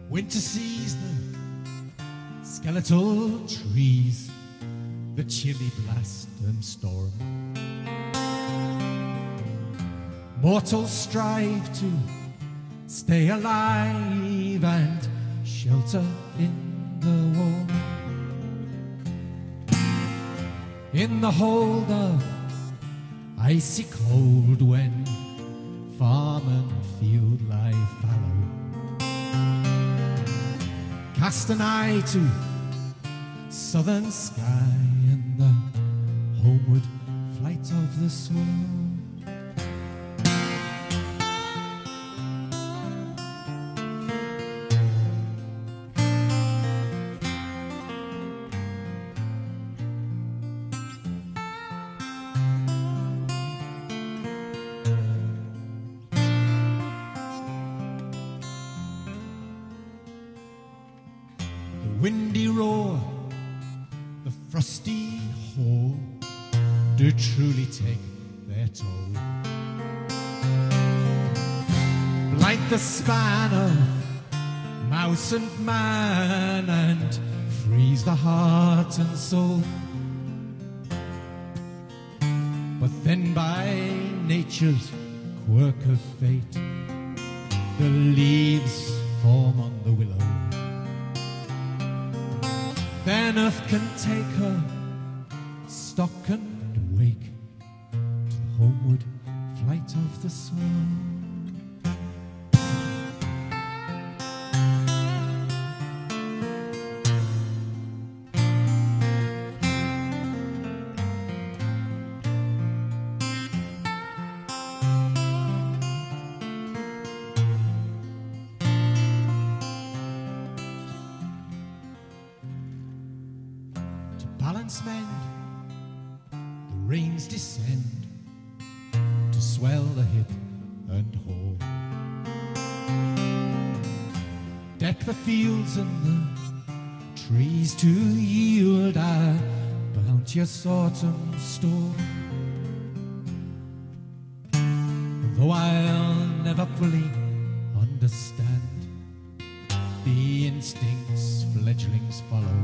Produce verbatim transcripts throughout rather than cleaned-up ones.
Winter sees the skeletal trees, the chilly blast and storm. Mortals strive to stay alive and shelter in the warm. In the hold of icy cold, when farm and field lie fallow, cast an eye to southern sky and the homeward flight of the swallow. Windy roar, the frosty hoar, do truly take their toll. Blight the span of mouse and man, and freeze the heart and soul. But then by nature's quirk of fate, the leaves form on the willow. Then earth can take her stock and wake to the homeward flight of the swallow. Balance mend, the rains descend to swell the hip and haul. Deck the fields and the trees to yield a bounteous autumn store. Though I'll never fully understand the instincts fledglings follow,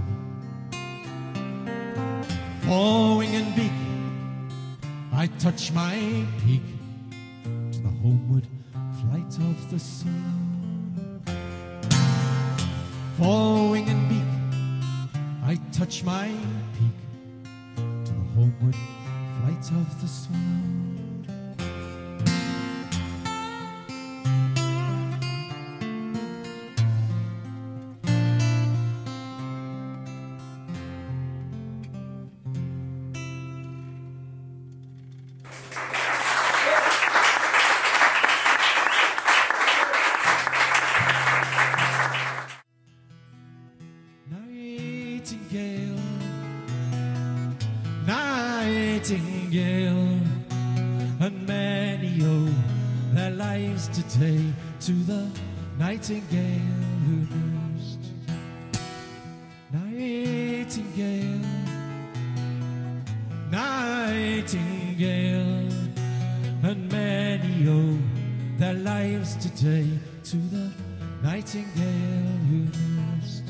for wing and beak I touch my peak to the homeward flight of the swallow. For wing and beak I touch my peak to the homeward flight of the swallow. Nightingale, nightingale, and many owe their lives today to the nightingale who nursed. Nightingale, nightingale, and many owe their lives today to the nightingale who nursed.